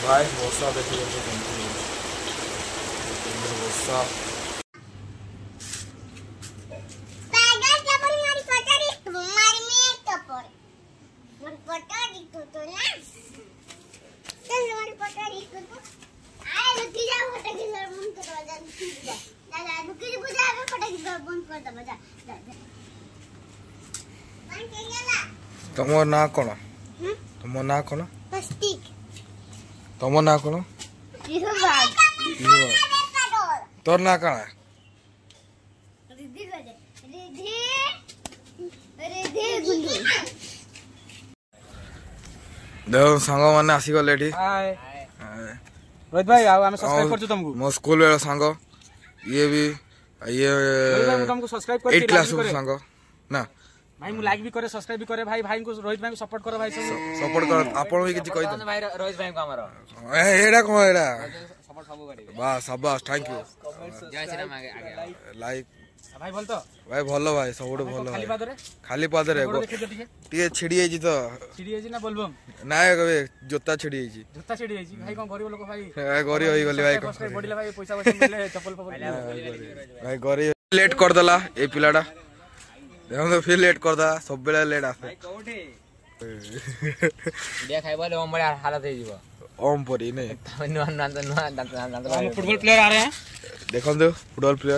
भाई वर्षा देखिए वर्षा तुम ना कौन तुम ना कौन तुम ना कौन तोर ना कौन देखो सांग मैंने आसीगले रोहित भाई आम सब्सक्राइब करछु तुमको मो स्कूल बेला सांग ये भी ये तुमको सब्सक्राइब कर 8 क्लास सांग ना भाई मु लाइक भी करे सब्सक्राइब भी करे भाई को रोहित भाई को सपोर्ट करो भाई सपोर्ट कर आपण भी किछ कहि दो भाई रोहित भाई को हमर एडा कोन एडा सपोर्ट सब करी वाह शाबाश थैंक यू जय श्री राम आगे लाइक भाई बोल तो भाई भलो भाई सबुठ भलो खाली पादरे टिके छिड़ी आइजी तो छिड़ी आइजी ना बोलबम ना कबे जोता छिड़ी आइजी भाई कोन गरीब लोक भाई गरीब होई गली भाई बडिला भाई पैसा मिले चप्पल भाई गरीब लेट कर दला ए पिलाडा देखो तो फिर लेट कर दा सब बेला लेट आसे भाई कोठे इंडिया खाइबले ओम बड़ा हालत हे जीवो ओम परी नहीं फुटबॉल प्लेयर आ रहे हैं देखो तो फुटबॉल प्लेयर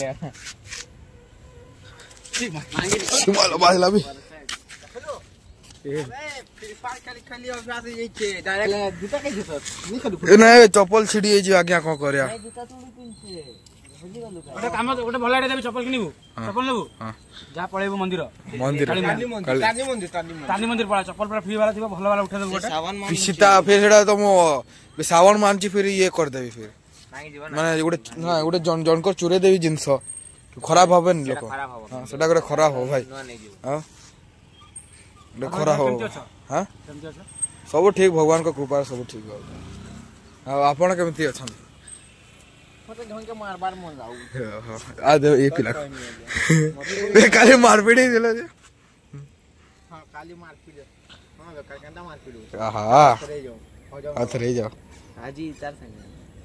बाजला भी चप्पल छिड़ी आज्ञा कौन कर गोटे भल आइडिया देबी चप्पल किनिबू चप्पल लेबू जा पळेबू मंदिर तानी मंदिर पळा चप्पल पूरा फ्री वाला थिबो भल वाला उठा देबू गोटे पिसिता फिर सेडा तुम सावन मानची फिर ये कर देबी फिर माने गोटे ना गोटे जन को चुरे देबी जिंस खराब हबन लोक हां सेडा गोटे खराब हो भाई हां गोटे खराब हो हां सब ठीक भगवान को कृपा सब ठीक हो आपण केमती अछन मते ढंग के मारबार मन जाऊ आ दे एक लाख काली मारपीट ही दिला जे हां काली मारपीट हां केंदा मारपीट आहा अथरे जाओ हाजी तार संग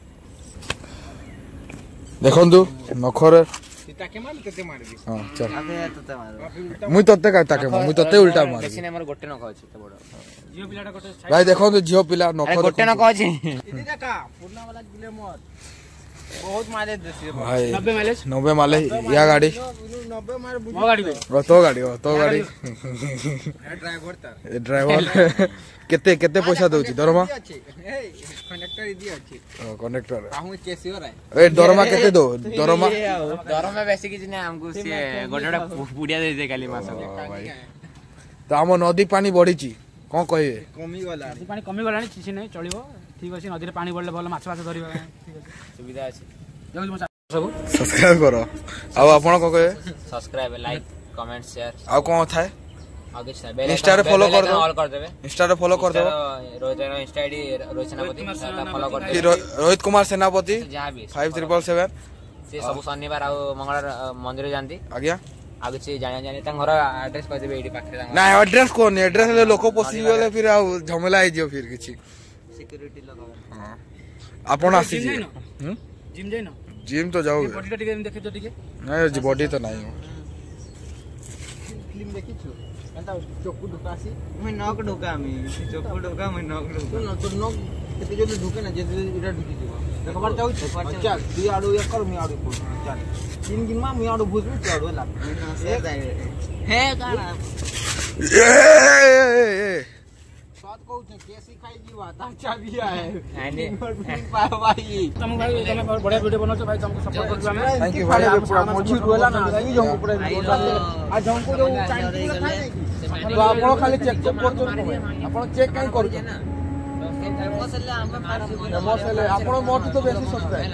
देखंतु नखरे ताके मार तते मारबी हां चल आबे तते मार मुई तते का ताके मुई तते उल्टा मार देखिने हमर गोटे नख अछि त बड जियो पिलाटा गोटे भाई देखंतु जियो पिला नखरे गोटे नख अछि इदी देखा पूर्णा वाला गिले मत बहुत माइलेज देसी भाई 90 माइलेज 90 माइलेज या गाड़ी 90 मार मो गाड़ी पे तो गाड़ी ड्राइवर केते केते पैसा दोची दरमा कंडक्टर इदी अछि कंडक्टर आहु केसियर है ए दरमा केते दो दरमा बेसी किछ नै हमको से गोडडा पुडिया दे दे खाली मास तो हम नदी पानी बढ़ीची कोन कहिए कमी गला नदी पानी कमी गलानी किछि नै चलिबो ठीक अछि नदी रे पानी बढ़ले भल माछ धरिबा ठीक अछि सुविधा अछि सब सब्सक्राइब करो आ आपण को कहे सब्सक्राइब लाइक कमेंट शेयर आ कोन थाए आगे से इंस्टा रे फॉलो कर दो ऑल कर देबे इंस्टा रे फॉलो कर दो रोहित इंस्टा आईडी रोहित सेनापति फॉलो कर दे रोहित कुमार सेनापति जहां भी 5777 से सब शनिवार आ मंगळवार मंदिर जानती आज्ञा आगे से जाने घर एड्रेस कह देबे एडी पाखरे ना एड्रेस कोन एड्रेस ले लोक पोसी गेले फिर आ झमेला आइ जियो फिर किछि सिक्योरिटी लगाओ हां आपण आसी जी जिम जाई न जिम तो जाओ बॉडी टिके देखे तो टिके नहीं बॉडी तो नहीं फिल्म देखि छु एंता चोकु ढुकासी मैं नक ढुका मी चोकु ढुका मैं नक ढुका तो नक केते जल्दी ढुके ना जे इरा ढुकी जीवा देखबार चाहू अच्छा दी आडू एक कर मी आडू को चल 3 दिन मा मी आडू भुजबी चढ़ो ला हे काना साथ कहू छे केसी खाई जीवा ता चाबिया है आने भाई तुम भाई तुम बढ़िया वीडियो बनाओ भाई तुमको सपोर्ट करबा मैं थैंक यू भाई पूरा मछली रोला ना ई जो ऊपर आज हमको जो टाइम तो आप खाली चेक कर आपण चेक काई करू ना मसले हम मसले आपण मोट तो बेसी सस्ता है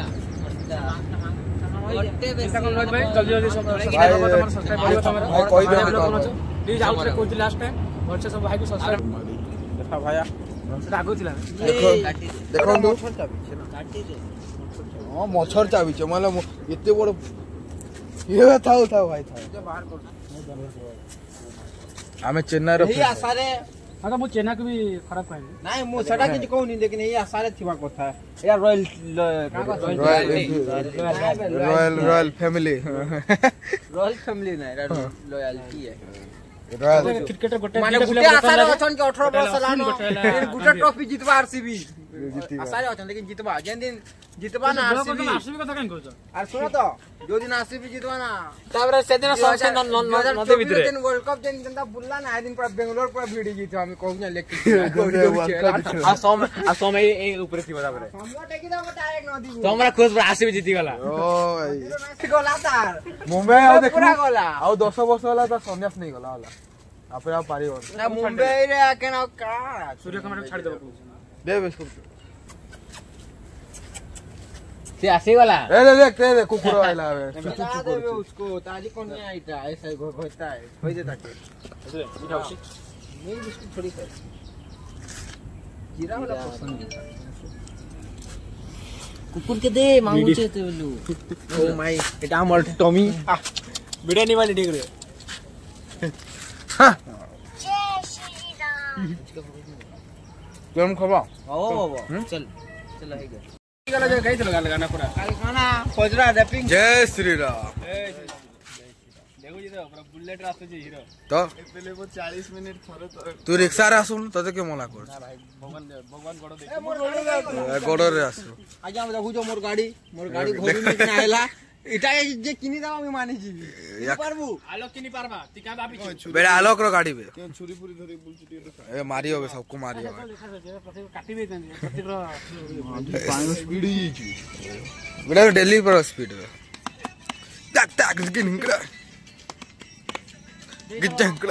भाई जल्दी जल्दी सब सब्सक्राइब करो तुम्हारा कोई दे प्लीज आउट से कोई लास्ट टाइम और से सब भाई को सब्सक्राइब देखा भाई सेटा आगो थिला देखो मछर चाबी हां मछर चाबी छ माने एते बड़ ये था भाई था बाहर कर हमें चेन्नई रो आसारे हां तो मु चेना को भी खराब कहनी नहीं मु सेटा किछ कहूनी लेकिन ये सारे थिबा कथा या रॉयल रॉयल फैमिली नहीं लॉयल्टी है क्रिकेट गोटे माने गुटे आसारे अछन के 18 वर्ष लानो गुटे ट्रॉफी जितबा आरसीबी आसारे अछन लेकिन जितबा जेन दिन जितबा ना आरसीबी कथा कहीं कहछ आर सुनो तो जो दिन आरसीबी जितबा ना ताबरे से दिन सबसे नदी भितरे दिन वर्ल्ड कप जेन जनता बुल्ला ना दिन पर बेंगलोर पर भिड़ी जितो हम कहू ना लेकिन आ समय ए ऊपर थी ताबरे हमरा टेकी दा डायरेक्ट नदी तो हमरा खोज पर आरसीबी जीती गला ओ गला तार मुंबई आ देखो पूरा गला आ 10 वर्ष वाला तो संन्यास नहीं गला वाला आपे आप पारी हो ना मुंबई रे आके ना का सूर्य कमर छाड़ दे दे बिस्कुट से आसे वाला ए देख कुकुर आइला है चुचु देबे उसको ताजी कोन नहीं आइता ऐसा होता है होई दे ताके मीठा उसी नहीं बिस्कुट थोड़ी खाए जीरा वाला पसंद है कुकुर के दे मांगू छे तो लो ओ माय एटा हमर टॉमी बिरयानी वाली ठीक रे तुम खबा ओ बाबा चल चल है गया गला जो गई चला गाना पूरा काल खाना खोजरा रैपिंग जय श्री राम देखो जी तो पूरा बुलेट रास्ते जे हीरो तो पहले वो 40 मिनट थोड़े तू रिक्शा रे आसुन तते के मना कर ना भाई भगवान गोड़ो दे गोडर रे आसु आज हम देखु जो मोर गाड़ी घोड़ी में किना आइला इटा जे किनी दाव मी माने जी पारबू आलोक किनी पारबा ती का बापी बेड़ा आलोक रो गाड़ी बे छुरी पूरी धरी बुलचुटी ए मारी होबे सबको मारी होबे काटी दे प्रत्येक रो पानी स्पीड ही छी बेड़ा दिल्ली पर स्पीड है टक टक गिनकड़ा गिजंकड़ा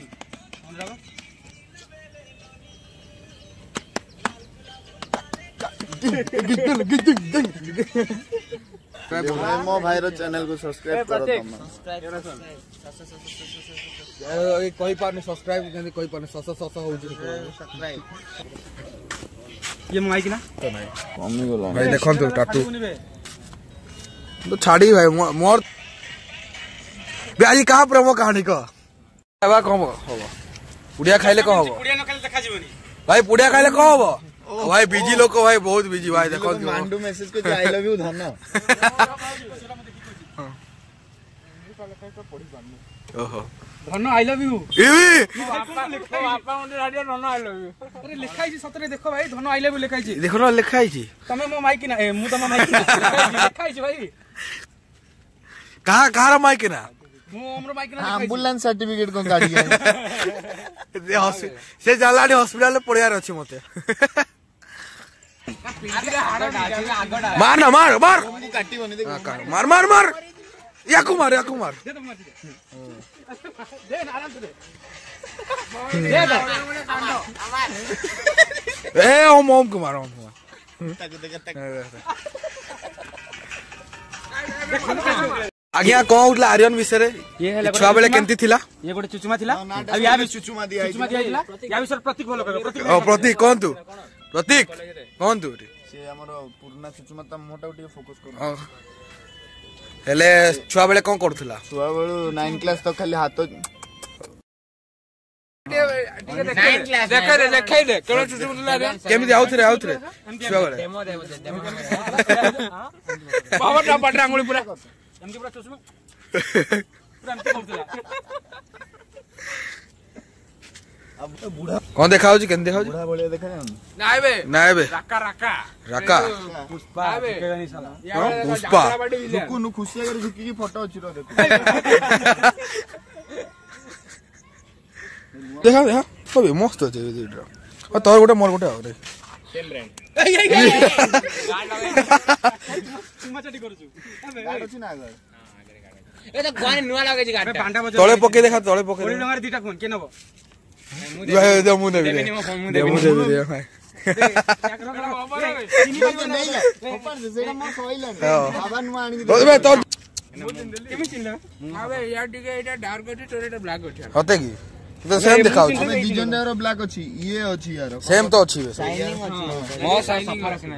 मो भाई रो चैनल को सब्सक्राइब करो तुम कोई पार ने सब्सक्राइब करने कोई पार ने सस हो जी सब्सक्राइब ये मंगाई कि ना तो नहीं कमी गला भाई देखो तो टाटू तो छाड़ी भाई मोर ब्याजी कहां प्रोमो कहानी को एबा कम हो पुडिया खाइले को हो पुडिया न खाइले देखा जीवनी भाई पुडिया खाइले को हो भाई बिजी लोग को भाई बहुत बिजी भाई देखो मांडू मैसेज को आई लव यू धन ओहो धन आई लव यू इवी बापा ओने राडियो धन आई लव यू अरे लिखाई छी सतरे देखो भाई धन आई लव यू लिखाई छी देखो ना लिखाई छी तमे मो माइक ना मु तमे माइक ना लिखाई छी भाई कहां रो माइक ना मु हमरो माइक ना एम्बुलेंस सर्टिफिकेट को गाड़ी है से जालाडी हॉस्पिटल में पड़ियार अछि मते मार ना मार काटी बनी देख मार याकू मार दे तो मार दे आराम से दे ए ओम को मार आज्ञा कौन उठला आर्यन विषय रे ये छुआ बेले केंती थिला ये गोटे चुचुमा थिला अब या भी चुचुमा दिया या विषय प्रतीक बोलो कहबे ओ प्रतीक कौन तू प्रतीक कौन तू से हमरो पुरना चुचुमा त मोटा उठी फोकस करो हेले छुआ बेले कौन करथुला छुआ बेलु 9 क्लास तक खाली हाथ देखाई दे केलो चुचुमा रे केमिति आउथरे छुआ बेले डेमो दे बाबा पटरा अंगुली पूरा एमके पूरा चुचुमा पूरा एमके करथुला अब तो बूढ़ा कौन देखाउ जी केन देखाउ जी बूढ़ा बोले देखा नाय बे राका राका पुष्पा के नहीं साला पुष्पा रुकु नु खुशी अगर झुकी की फोटो अछि रो देखो देखा सबे मस्त अछि वीडियो आ तोर गोटे मोर गोटे आ रे सेम ब्रांड चुमा चटी करछु गाड़ अछि ना अगर ए तो गाने नुवा लागे जी गाड़ी पांडा बजे तळे पके देखा तळे पके ओली लंगार दीटा फोन के नबो दे मु देबी रे भाई नहीं ऊपर से सेटा म सोइला बाबा नु आनी ओ बे तो केमि चिन्ह आबे यार टिके एटा डार्क अछि तोरेटा ब्लैक अछि होते की तो सेम दिखाउ हमें डिजाइन रो ब्लैक अछि ये अछि यार सेम तो अछि बे शाइनिंग अछि मो शाइनिंग अछि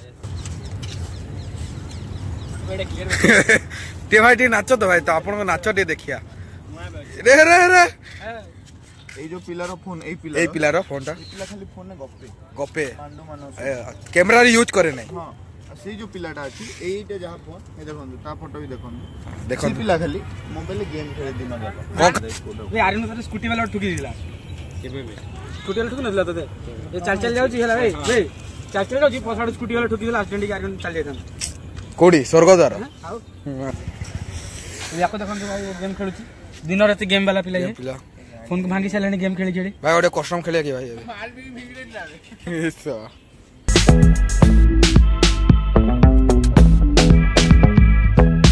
बेडे क्लियर ते भाई टी नाचो तो भाई तो आपन को नाचो दे देखिया रे रे रे এই যে পিলার ফোন এই পিলার ফোনটা পিলা খালি ফোন গপে মান্ডু মান ক্যামেরা यूज करे নাই हां সেই যে পিলাটা আছে এইটা যাহা ফোন এই দেখুন তা ফটো भी দেখুন দেখুন পিলা খালি মোবাইলে গেম খেলে দিন যাক এই আরিন সাথে স্কুটি वाला ঠুকি দিলা কেবে স্কুটি वाला ঠুকি নদিলা ততে এ চাল চাল যাଉଛି হেলা ভাই ভাই চাল চাল যাଉଛି পছাড় স্কুটি वाला ঠুকি দিলা আক্সিডেंट আরিন চাল যাইতাম কোಡಿ স্বর্গদ্বার ଆଉ याको देखन भाई गेम खेलुची दिन रात गेम वाला पिला ये ପିଲା फोन को भांगी चलानी गेम खेली खेली ଭାଇ ଗୋଟେ କଷ୍ଟମ ଖେଳିଆ କି ଭାଇ ମାଲ ବି ଭିଗିରେ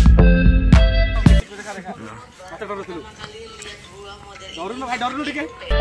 डरुनु भाई डरुनु ठीक है